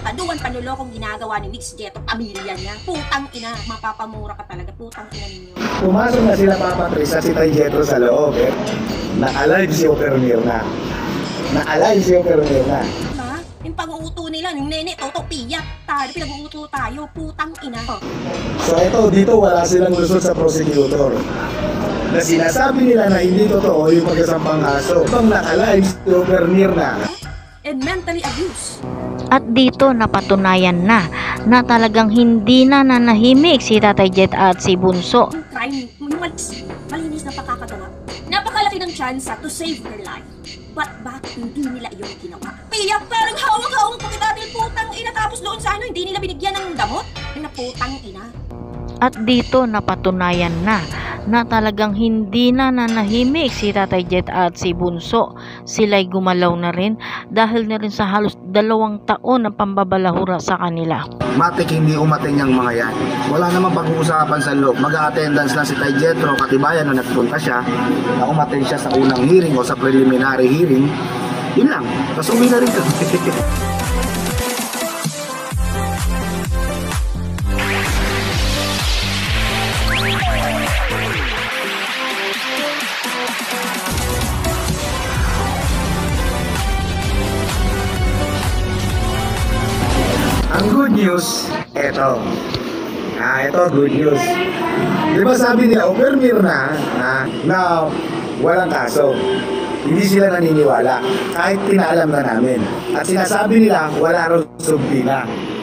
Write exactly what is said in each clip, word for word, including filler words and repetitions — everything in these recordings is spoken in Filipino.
tarantaduhan, panlulokong ginagawa ni Mix Jeto, pamilya niya. Putang ina, mapapamura ka talaga, putang ina ninyo. Pumasok na sila Papa Tris at si Tay Jetro sa loob eh. Na-alive si Oper Mirna. Na-alive si Oper Mirna. Diba? Yung pag-uuto nila, yung nene, toto, piyak. Tayo, pinag-uuto tayo, putang ina. So ito, dito wala silang lusot sa prosecutor. Na sinasabi nila na hindi totoo yung pagkasampang kaso. Ibang na-alive si Oper Mirna. And mentally abused. At dito napatunayan na na talagang hindi na nanahimik si Tatay Jet at si Bunso. Yung crime, yung malis, malinis na pakakagawa. Napakalaki ng chance to save her life. But bakit hindi nila yung ginawa? Piyak, parang hawak-hawak pagkitatil, putang ina. Tapos doon sa ano, hindi nila binigyan ng damot. Ay na putang ina. At dito napatunayan na na talagang hindi na nanahimik si Tatay Jet at si Bunso. Sila'y gumalaw na rin dahil na rin sa halos dalawang taon na pambabalahura sa kanila. Matik hindi umating yung mga yan. Wala namang pag-uusapan sa loob. Mag-a-attendance lang si Tay Jetro, katibayan na nagpunta siya. Na umating siya sa unang hearing o sa preliminary hearing. Yun lang. Tapos uwi na rin ka. Ang good news, eto. Ah, eto good news. Di ba sabi nila, Oper Mirna na, na walang kaso. Hindi sila naniniwala kahit pinaalam na namin. At sinasabi nila, wala raw subpina.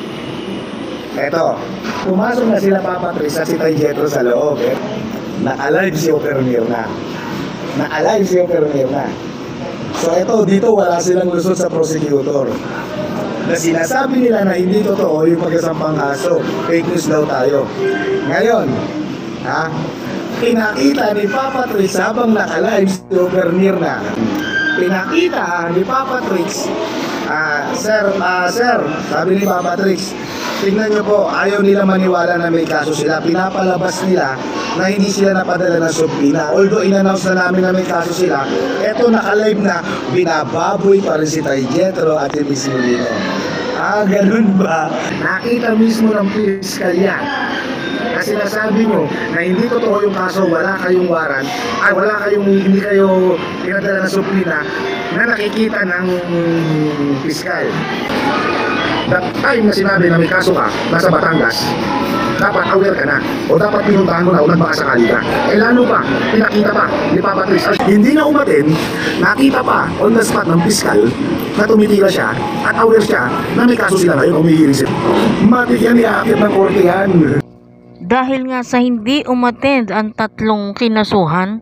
Eto, pumasok na sila Papa Tris at si Tay Jetro sa loob. Eh. Na-alive si Oper Mirna. Na-alive si Oper Mirna. So eto, dito wala silang lusot sa prosecutor. Na sinasabi nila na hindi totoo yung pagkasampang kaso. Fake news daw tayo. Ngayon, ha? Pinakita ni Papa Tris habang naka-live si Oper Mirna. Pinakita ni Papa Tris, ah, sir, ah, sir, sabi ni Papa Tris, tingnan nyo po, ayaw nila maniwala na may kaso sila. Pinapalabas nila na hindi sila napadala ng subpina. Although in-announce na namin na may kaso sila, eto naka-live na, binababoy pa rin si Tay Jetro at yung Miss Molino. Ah, ganun ba? Nakita mismo ng piskalya. Kasi nasabi nyo na hindi totoo yung kaso, wala kayong waran, ay wala kayong, hindi kayo pinadala ng subpina na nakikita ng piskal. That time na sinabi na may kaso ka, nasa Batangas, dapat aware ka na o dapat pinuntahan mo na o nagbakasakali ka. Eh lalo pa, pinakita pa ni Papa Tris. Hindi na umatin, nakita pa on the spot ng piskal na tumitira siya at aware siya na may kaso sila ngayon, umihiring sila. Matik yan, iaakit ng korte yan. Dahil nga sa hindi umattend ang tatlong kinasuhan,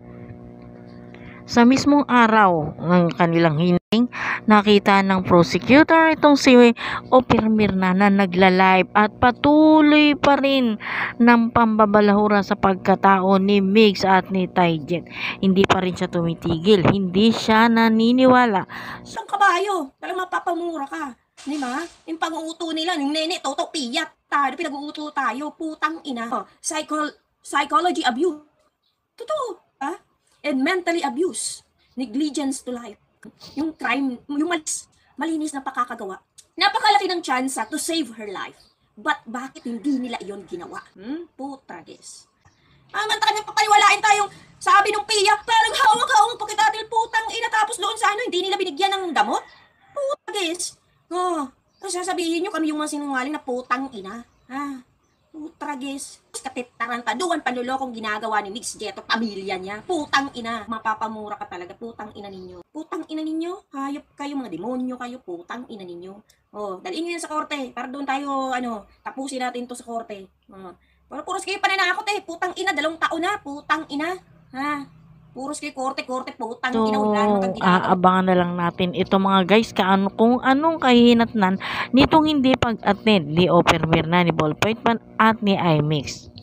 sa mismong araw ng kanilang hearing, nakita ng prosecutor itong si Oper Mirna na nagla-live at patuloy pa rin ng pambabalahura sa pagkatao ni Mix at ni Tay Jet. Hindi pa rin siya tumitigil, hindi siya naniniwala. Siyang kabayo, talagang mapapamura ka. Di ba? Yung pag-uuto nila, yung nene, toto, piyak. Tayo, pinag-uuto tayo, putang ina. Oh, psycho psychology abuse. Totoo, ha? And mentally abuse. Negligence to life. Yung crime, yung malis, malinis na pakakagawa. Napakalaki ng chance to save her life. But bakit hindi nila yon ginawa? Hmm? Putragis. Ah, man talagang papaniwalain tayong sabi ng piyak, parang hawak-hawak pagkitatil, putang ina. Tapos doon sa ano, hindi nila binigyan ng damot? Putragis. Oh, tapos sasabihin nyo kami yung mga sinungaling na putang ina. Ha? Putragis. Tarantaduhan, panlulokong ginagawa ni Mix Jeto, pamilya niya. Putang ina. Mapapamura ka talaga, putang ina ninyo. Putang ina ninyo? Hayop kayo, mga demonyo kayo, putang ina ninyo. Oh, dalhin nyo yan sa korte. Para doon tayo, ano, tapusin natin to sa korte. Oh. Pero puros kayo pananakot eh. Putang ina, dalawang taon na. Putang ina. Ha? Puros kayo korte-korte, putang So, ina. Wala naman kang ginagawa. aabangan na lang natin ito mga guys kaano, kung anong kahinatnan nitong hindi pag-attend ni Oper Mirna, ni Ballpoint Man at ni I M I X.